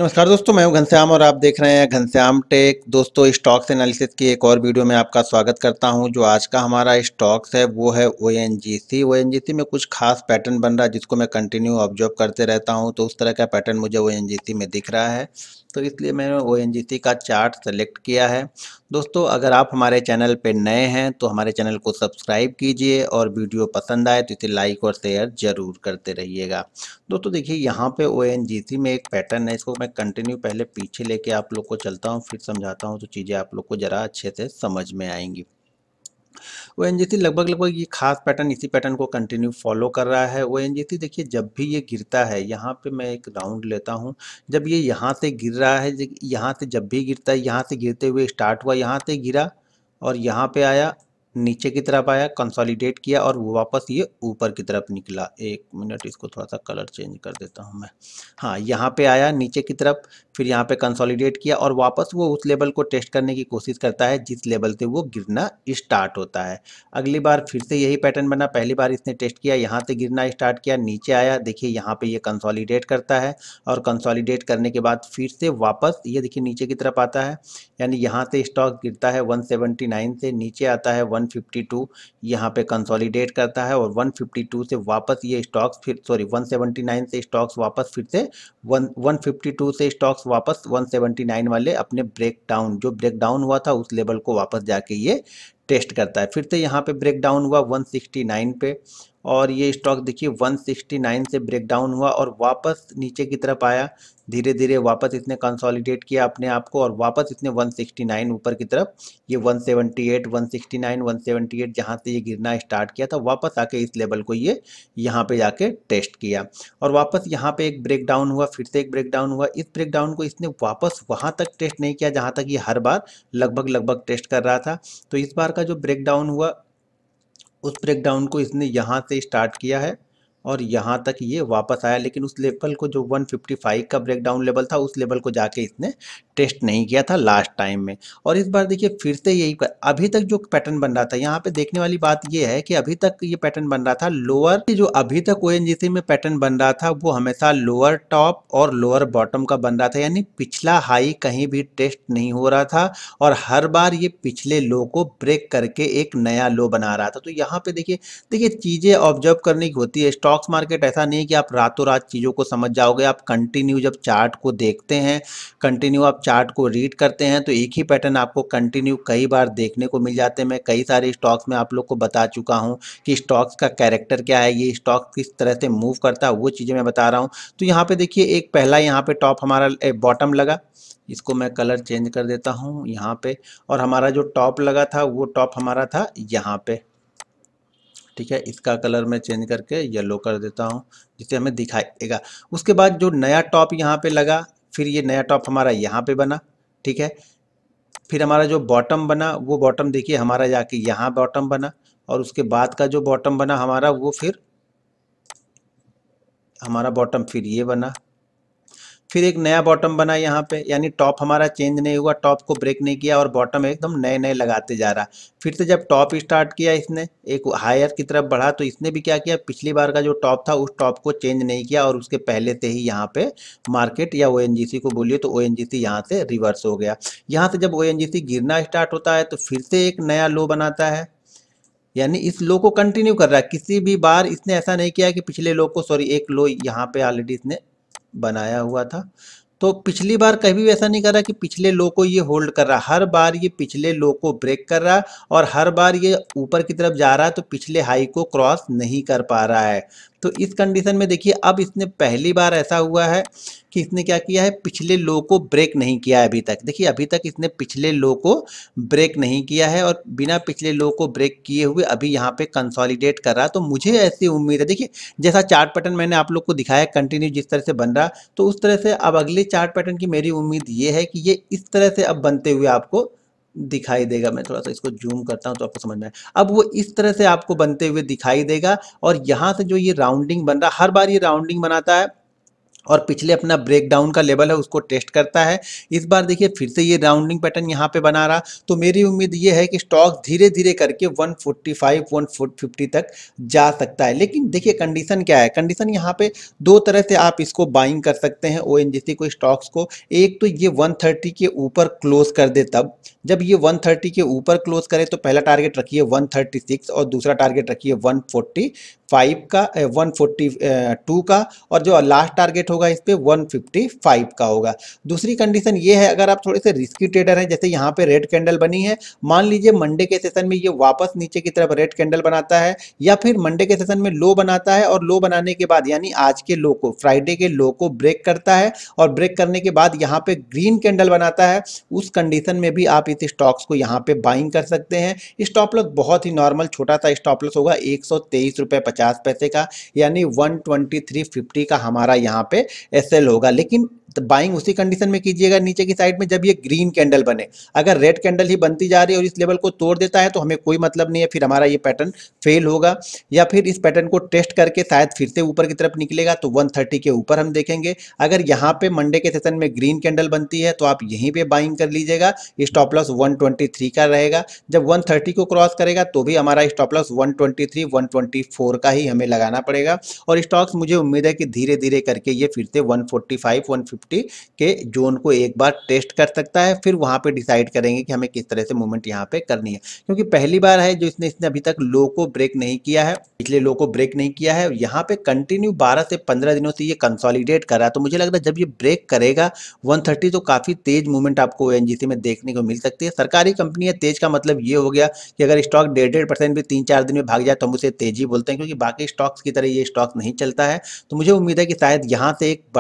नमस्कार दोस्तों, मैं हूं घनश्याम और आप देख रहे हैं घनश्याम टेक। दोस्तों, स्टॉक्स एनालिसिस की एक और वीडियो में आपका स्वागत करता हूं। जो आज का हमारा स्टॉक्स है वो है ओएनजीसी। ओएनजीसी में कुछ खास पैटर्न बन रहा है जिसको मैं कंटिन्यू ऑब्जर्व करते रहता हूं, तो उस तरह का पैटर्न मुझे ओएनजीसी में दिख रहा है, तो इसलिए मैंने ओएनजीसी का चार्ट सेलेक्ट किया है। दोस्तों, अगर आप हमारे चैनल पे नए हैं तो हमारे चैनल को सब्सक्राइब कीजिए और वीडियो पसंद आए तो इसे लाइक और शेयर जरूर करते रहिएगा। दोस्तों देखिए, यहाँ पे ओएनजीसी में एक पैटर्न है, इसको मैं कंटिन्यू पहले पीछे लेके आप लोग को चलता हूँ, फिर समझाता हूँ, तो चीज़ें आप लोग को ज़रा अच्छे से समझ में आएंगी। ओएनजीसी लगभग लगभग ये खास पैटर्न इसी पैटर्न को कंटिन्यू फॉलो कर रहा है। ओएनजीसी देखिए, जब भी ये गिरता है, यहाँ पे मैं एक राउंड लेता हूँ, जब ये यहाँ से गिर रहा है, यहाँ से जब भी गिरता है, यहाँ से गिरते हुए स्टार्ट हुआ, यहाँ से गिरा और यहाँ पे आया, नीचे की तरफ आया, कंसोलिडेट किया और वापस ये ऊपर की तरफ निकला। एक मिनट, इसको थोड़ा सा कलर चेंज कर देता हूँ मैं। हाँ, यहाँ पे आया नीचे की तरफ, फिर यहाँ पे कंसोलिडेट किया और वापस वो उस लेवल को टेस्ट करने की कोशिश करता है जिस लेवल से वो गिरना स्टार्ट होता है। अगली बार फिर से यही पैटर्न बना, पहली बार इसने टेस्ट किया, यहाँ से गिरना स्टार्ट किया, नीचे आया, देखिए यहाँ पे ये कंसोलिडेट करता है और कंसोलिडेट करने के बाद फिर से वापस ये देखिए नीचे की तरफ आता है, यानी यहाँ से स्टॉक गिरता है 179 से, नीचे आता है 152, यहाँ पे कंसोलिडेट करता है और 152 से वापस ये स्टॉक्स फिर 179 से स्टॉक्स वापस फिर से 152 से स्टॉक्स वापस 179 वाले अपने ब्रेक डाउन हुआ था उस लेवल को वापस जाके ये टेस्ट करता है। फिर से यहाँ पे ब्रेक डाउन हुआ 169 पे और ये स्टॉक देखिए 169 से ब्रेक डाउन हुआ और वापस नीचे की तरफ आया, धीरे धीरे वापस इसने कंसोलिडेट किया अपने आप को और वापस इसने 169 ऊपर की तरफ, ये 178 169 178 जहाँ से ये गिरना स्टार्ट किया था, वापस आके इस लेवल को ये यहाँ पे जाके टेस्ट किया और वापस यहाँ पे एक ब्रेक डाउन हुआ, फिर से एक ब्रेक डाउन हुआ। इस ब्रेक डाउन को इसने वापस वहाँ तक टेस्ट नहीं किया जहाँ तक ये हर बार लगभग लगभग टेस्ट कर रहा था। तो इस बार का जो ब्रेक डाउन हुआ, उस ब्रेक डाउन को इसने यहाँ से स्टार्ट किया है और यहाँ तक ये वापस आया, लेकिन उस लेवल को जो 155 का ब्रेक डाउन लेवल था उस लेवल को जाके इसने टेस्ट नहीं किया था लास्ट टाइम में। और इस बार देखिए फिर से यही अभी तक जो पैटर्न बन रहा था, यहाँ पे देखने वाली बात ये है कि अभी तक ये पैटर्न बन रहा था लोअर, जो अभी तक ओएनजीसी में पैटर्न बन रहा था वो हमेशा लोअर टॉप और लोअर बॉटम का बन रहा था, यानी पिछला हाई कहीं भी टेस्ट नहीं हो रहा था और हर बार ये पिछले लो को ब्रेक करके एक नया लो बना रहा था। तो यहाँ पे देखिए देखिए चीज़ें ऑब्जर्व करने की होती है। स्टॉक्स मार्केट ऐसा नहीं है कि आप रातों रात चीज़ों को समझ जाओगे। आप कंटिन्यू जब चार्ट को देखते हैं, कंटिन्यू आप चार्ट को रीड करते हैं, तो एक ही पैटर्न आपको कंटिन्यू कई बार देखने को मिल जाते हैं। मैं कई सारे स्टॉक्स में आप लोग को बता चुका हूँ कि स्टॉक्स का कैरेक्टर क्या है, ये स्टॉक किस तरह से मूव करता है, वो चीज़ें मैं बता रहा हूँ। तो यहाँ पे देखिए एक पहला यहाँ पे टॉप हमारा बॉटम लगा, इसको मैं कलर चेंज कर देता हूँ यहाँ पे, और हमारा जो टॉप लगा था वो टॉप हमारा था यहाँ पे, ठीक है। इसका कलर मैं चेंज करके येलो कर देता हूँ जिससे हमें दिखाई देगा। उसके बाद जो नया टॉप यहाँ पे लगा, फिर ये नया टॉप हमारा यहाँ पे बना, ठीक है। फिर हमारा जो बॉटम बना वो बॉटम देखिए हमारा जाके यहाँ बॉटम बना और उसके बाद का जो बॉटम बना हमारा वो फिर हमारा बॉटम फिर ये बना, फिर एक नया बॉटम बना यहाँ पे, यानी टॉप हमारा चेंज नहीं हुआ, टॉप को ब्रेक नहीं किया और बॉटम एकदम नए नए लगाते जा रहा। फिर से जब टॉप स्टार्ट किया इसने एक हायर की तरफ बढ़ा, तो इसने भी क्या किया, पिछली बार का जो टॉप था उस टॉप को चेंज नहीं किया और उसके पहले से ही यहाँ पे मार्केट या ओएनजीसी को बोलिए तो ओएनजीसी यहाँ से रिवर्स हो गया। यहाँ से जब ओएनजीसी गिरना स्टार्ट होता है तो फिर से एक नया लो बनाता है, यानी इस लो को कंटिन्यू कर रहा है। किसी भी बार इसने ऐसा नहीं किया कि पिछले लो को, सॉरी, एक लो यहाँ पे ऑलरेडी इसने बनाया हुआ था, तो पिछली बार कभी भी ऐसा नहीं कर रहा कि पिछले लो को ये होल्ड कर रहा, हर बार ये पिछले लो को ब्रेक कर रहा और हर बार ये ऊपर की तरफ जा रहा है, तो पिछले हाई को क्रॉस नहीं कर पा रहा है। तो इस कंडीशन में देखिए अब इसने पहली बार ऐसा हुआ है कि इसने क्या किया है, पिछले लो को ब्रेक नहीं किया है अभी तक। देखिए अभी तक इसने पिछले लो को ब्रेक नहीं किया है और बिना पिछले लो को ब्रेक किए हुए अभी यहाँ पे कंसोलिडेट कर रहा है। तो मुझे ऐसी उम्मीद है, देखिए जैसा चार्ट पैटर्न मैंने आप लोग को दिखाया कंटिन्यू जिस तरह से बन रहा, तो उस तरह से अब अगले चार्ट पैटर्न की मेरी उम्मीद ये है कि ये इस तरह से अब बनते हुए आपको दिखाई देगा। मैं थोड़ा सा इसको जूम करता हूं तो आपको समझ में आए। अब वो इस तरह से आपको बनते हुए दिखाई देगा और यहाँ से जो ये राउंडिंग बन रहा, हर बार ये राउंडिंग बनाता है और पिछले अपना ब्रेकडाउन का लेवल है उसको टेस्ट करता है। इस बार देखिए फिर से ये राउंडिंग पैटर्न यहाँ पे बना रहा, तो मेरी उम्मीद ये है कि स्टॉक धीरे धीरे करके 145 150 तक जा सकता है। लेकिन देखिए कंडीशन क्या है, कंडीशन यहाँ पे दो तरह से आप इसको बाइंग कर सकते हैं ओएनजीसी को, स्टॉक्स को। एक तो ये 130 के ऊपर क्लोज कर दे, तब जब ये 130 के ऊपर क्लोज करे तो पहला टारगेट रखिए 136 और दूसरा टारगेट रखिए 145 का 142 का, और जो लास्ट टारगेट होगा इस पे 155 का होगा। दूसरी कंडीशन ये है, अगर आप थोड़े से रिस्की ट्रेडर हैं, जैसे यहाँ पे रेड कैंडल बनी है, मान लीजिए मंडे के सेशन में ये वापस नीचे की तरफ रेड कैंडल बनाता है, या फिर मंडे के सेशन में लो बनाता है और लो बनाने के बाद यानी आज के लो को, फ्राइडे के लो को ब्रेक करता है और ब्रेक करने के बाद यहाँ पे ग्रीन कैंडल बनाता है, उस कंडीशन में भी आप इस स्टॉक्स को यहाँ पे बाइंग कर सकते हैं। स्टॉप लॉस बहुत ही नॉर्मल छोटा सा स्टॉप लॉस होगा 123 रुपये 50 पैसे का, यानी 123.50 का हमारा यहाँ पे एसएल होगा। लेकिन बाइंग उसी कंडीशन में कीजिएगा नीचे की साइड में जब ये ग्रीन कैंडल बने। अगर रेड कैंडल ही बनती जा रही है और इस लेवल को तोड़ देता है तो हमें कोई मतलब नहीं है, फिर हमारा ये पैटर्न फेल होगा, या फिर इस पैटर्न को टेस्ट करके शायद फिर से ऊपर की तरफ निकलेगा तो 130 के ऊपर हम देखेंगे। अगर यहाँ पे मंडे के सेशन में ग्रीन कैंडल बनती है तो आप यहीं पे बाइंग कर लीजिएगा, स्टॉप लॉस 123 का रहेगा। जब 130 को क्रॉस करेगा तो भी हमारा स्टॉप लॉस 123 124 का ही हमें लगाना पड़ेगा। और स्टॉक्स मुझे उम्मीद है कि धीरे धीरे करके ये फिर से 145 150 के जोन को एक बार टेस्ट कर सकता है, फिर वहां पे डिसाइड करेंगे कि हमें किस तरह से मूवमेंट यहाँ पे करनी है। क्योंकि पहली बार है जो इसने अभी तक लो को ब्रेक नहीं किया है, पिछले लो को ब्रेक नहीं किया है, यहाँ पे कंटिन्यू 12 से 15 दिनों से ये कंसोलिडेट कर रहा है। तो मुझे लग रहा है जब ये ब्रेक करेगा 130 तो काफी तेज मूवमेंट आपको ओएनजीसी में देखने को मिल सकती है। सरकारी कंपनी है, तेज का मतलब ये हो गया कि अगर स्टॉक 1.5% भी 3-4 दिन में भाग जाए तो हम उसे तेजी बोलते हैं, क्योंकि बाकी स्टॉक्स की तरह ये स्टॉक नहीं चलता है। तो मुझे उम्मीद है कि शायद यहाँ से एक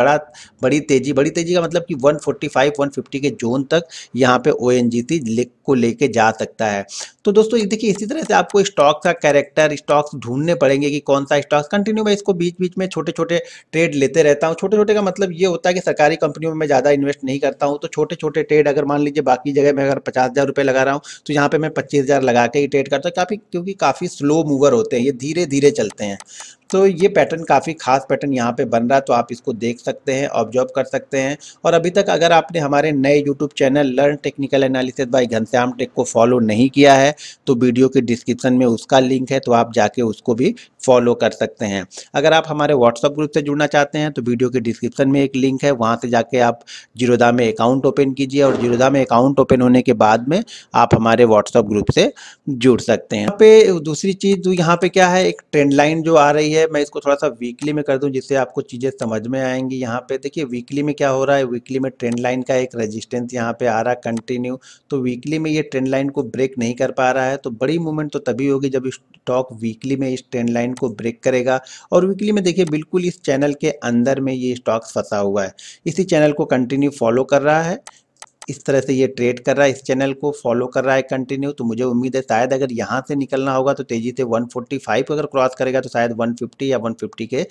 बड़ी तेजी का मतलब कि 145 150 के जोन तक यहाँ पे ओएनजीसी को लेके जा सकता है। तो दोस्तों ये देखिए इसी तरह से आपको स्टॉक का कैरेक्टर, स्टॉक्स ढूंढने पड़ेंगे कि कौन सा स्टॉक्स कंटिन्यू। मैं इसको बीच बीच में छोटे छोटे ट्रेड लेते रहता हूँ। छोटे छोटे का मतलब ये होता है कि सरकारी कंपनियों में मैं ज़्यादा इन्वेस्ट नहीं करता हूँ, तो छोटे छोटे ट्रेड, अगर मान लीजिए बाकी जगह मैं अगर 50,000 रुपये लगा रहा हूँ तो यहाँ पे मैं 25,000 लगा के ही ट्रेड करता हूँ, काफ़ी क्योंकि काफ़ी स्लो मूवर होते हैं, ये धीरे धीरे चलते हैं। तो ये पैटर्न काफ़ी खास पैटर्न यहाँ पे बन रहा है, तो आप इसको देख सकते हैं, ऑब्जर्व कर सकते हैं। और अभी तक अगर आपने हमारे नए YouTube channel learn technical analysis by Ghanshyam tech को फॉलो नहीं किया है तो वीडियो के डिस्क्रिप्शन में उसका लिंक है, तो आप जाके उसको भी फॉलो कर सकते हैं। अगर आप हमारे व्हाट्सअप ग्रुप से जुड़ना चाहते हैं तो वीडियो के डिस्क्रिप्शन में एक लिंक है, वहाँ से जाके आप जीरोधा में अकाउंट ओपन कीजिए, और जीरोधा में अकाउंट ओपन होने के बाद में आप हमारे व्हाट्सअप ग्रुप से जुड़ सकते हैं। यहाँ पे दूसरी चीज़ यहाँ पे क्या है, एक ट्रेंड लाइन जो आ रही है, मैं इसको थोड़ा सा वीकली में कर दूं जिससे आपको चीज़ें समझ में आएंगी। यहाँ पे देखिए वीकली में क्या हो रहा है, वीकली में ट्रेंड लाइन का एक रेजिस्टेंस यहाँ पे आ रहा है कंटिन्यू। तो वीकली में ये ट्रेंड लाइन को ब्रेक नहीं कर पा रहा है, तो बड़ी मूवमेंट तो तभी होगी जब स्टॉक वीकली में इस ट्रेंड लाइन को ब्रेक करेगा। और वीकली में देखिए बिल्कुल इस चैनल के अंदर में ये स्टॉक फंसा हुआ है, इसी चैनल को कंटिन्यू फॉलो कर रहा है, इस तरह से ये ट्रेड कर रहा है, इस चैनल को फॉलो कर रहा है कंटिन्यू। तो मुझे उम्मीद है शायद अगर यहाँ से निकलना होगा तो तेजी से 145 अगर क्रॉस करेगा तो शायद 150 या 150 के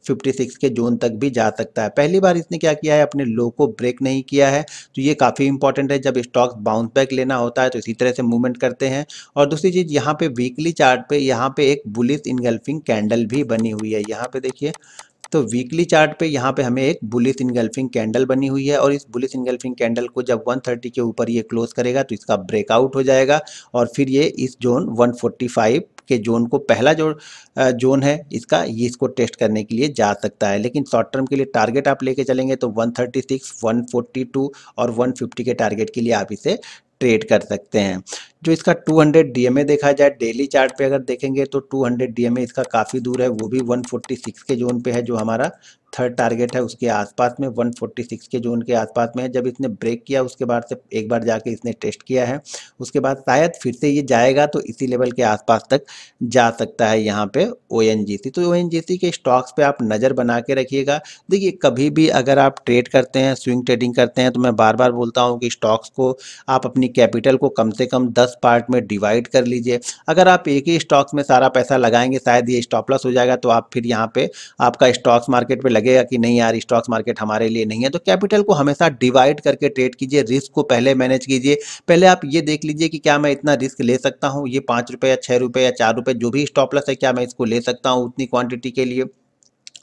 56 के जोन तक भी जा सकता है। पहली बार इसने क्या किया है, अपने लो को ब्रेक नहीं किया है, तो ये काफ़ी इंपॉर्टेंट है। जब स्टॉक्स बाउंस बैक लेना होता है तो इसी तरह से मूवमेंट करते हैं। और दूसरी चीज़ यहाँ पे वीकली चार्ट पे यहाँ पे एक बुलिश इनगल्फिंग कैंडल भी बनी हुई है, यहाँ पे देखिए। तो वीकली चार्ट पे यहाँ पे हमें एक बुलिश इनगल्फिंग कैंडल बनी हुई है, और इस बुलिश इनगल्फिंग कैंडल को जब 130 के ऊपर ये क्लोज करेगा तो इसका ब्रेकआउट हो जाएगा, और फिर ये इस जोन 145 के जोन को, पहला जो जोन है इसका, ये इसको टेस्ट करने के लिए जा सकता है। लेकिन शॉर्ट टर्म के लिए टारगेट आप लेके चलेंगे तो 136 142 और 150 के टारगेट के लिए आप इसे ट्रेड कर सकते हैं। जो इसका 200 डीएमए देखा जाए डेली चार्ट पे अगर देखेंगे तो 200 डीएमए इसका काफ़ी दूर है, वो भी 146 के जोन पे है, जो हमारा थर्ड टारगेट है उसके आसपास में 146 के जोन के आसपास में है। जब इसने ब्रेक किया उसके बाद से एक बार जाके इसने टेस्ट किया है, उसके बाद शायद फिर से ये जाएगा तो इसी लेवल के आसपास तक जा सकता है यहाँ पे ओएनजीसी। तो ओएनजीसी के स्टॉक्स पे आप नज़र बना के रखिएगा। देखिए कभी भी अगर आप ट्रेड करते हैं, स्विंग ट्रेडिंग करते हैं, तो मैं बार बार बोलता हूँ कि स्टॉक्स को आप अपनी कैपिटल को कम से कम 10 पार्ट में डिवाइड कर लीजिए। अगर आप एक ही स्टॉक्स में सारा पैसा लगाएंगे शायद ये स्टॉप लॉस हो जाएगा, तो आप फिर यहाँ पे आपका स्टॉक्स मार्केट पे लगेगा कि नहीं यार स्टॉक्स मार्केट हमारे लिए नहीं है। तो कैपिटल को हमेशा डिवाइड करके ट्रेड कीजिए, रिस्क को पहले मैनेज कीजिए। पहले आप ये देख लीजिए कि क्या मैं इतना रिस्क ले सकता हूँ, ये 5 रुपये या 6 रुपये या 4 रुपये जो भी स्टॉप लॉस है, क्या मैं इसको ले सकता हूँ उतनी क्वांटिटी के लिए।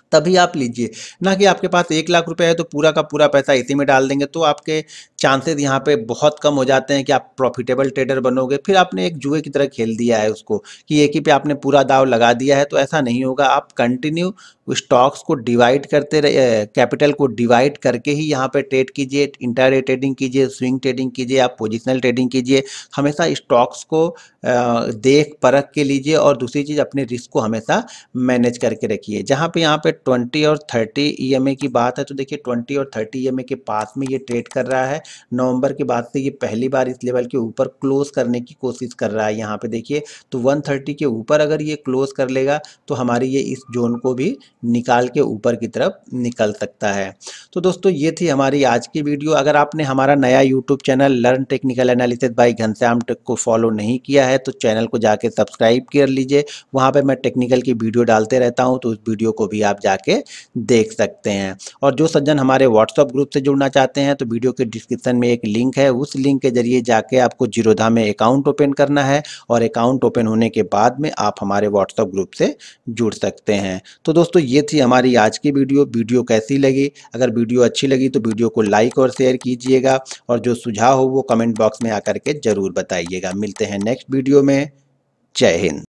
तभी आप लीजिए। ना कि आपके पास 1 लाख रुपए है तो पूरा का पूरा पैसा इसी में डाल देंगे, तो आपके चांसेस यहाँ पे बहुत कम हो जाते हैं कि आप प्रॉफिटेबल ट्रेडर बनोगे। फिर आपने एक जुए की तरह खेल दिया है उसको, कि एक ही पे आपने पूरा दाव लगा दिया है, तो ऐसा नहीं होगा। आप कंटिन्यू स्टॉक्स को डिवाइड करते रहिए, कैपिटल को डिवाइड करके ही यहाँ पे ट्रेड कीजिए, इंट्राडे ट्रेडिंग कीजिए, स्विंग ट्रेडिंग कीजिए, आप पोजिशनल ट्रेडिंग कीजिए। हमेशा स्टॉक्स को देख परख के लीजिए, और दूसरी चीज़ अपने रिस्क को हमेशा मैनेज करके रखिए। जहाँ पे यहाँ पे 20 और 30 ईएमए की बात है, तो देखिए 20 और 30 ईएमए के पास में ये ट्रेड कर रहा है। नवंबर के बाद से ये पहली बार इस लेवल के ऊपर क्लोज करने की कोशिश कर रहा है। यहाँ पे देखिए तो 130 के ऊपर अगर ये क्लोज कर लेगा तो हमारी ये इस जोन को भी निकाल के ऊपर की तरफ निकल सकता है। तो दोस्तों ये थी हमारी आज की वीडियो। अगर आपने हमारा नया YouTube channel learn technical analysis by Ghanshyam tech को फॉलो नहीं किया है तो चैनल को जाके सब्सक्राइब कर लीजिए। वहाँ पे मैं टेक्निकल की वीडियो डालते रहता हूँ, तो उस वीडियो को भी आप जाके देख सकते हैं। और जो सज्जन हमारे व्हाट्सअप ग्रुप से जुड़ना चाहते हैं तो वीडियो के डिस्क्रिप्शन में एक लिंक है, उस लिंक के जरिए जाके आपको जीरोधा में अकाउंट ओपन करना है, और अकाउंट ओपन होने के बाद में आप हमारे व्हाट्सअप ग्रुप से जुड़ सकते हैं। तो दोस्तों ये थी हमारी आज की वीडियो कैसी लगी? अगर वीडियो अच्छी लगी तो वीडियो को लाइक और शेयर कीजिएगा, और जो सुझाव हो वो कमेंट बॉक्स में आकर के जरूर बताइएगा। मिलते हैं नेक्स्ट वीडियो में। जय हिंद।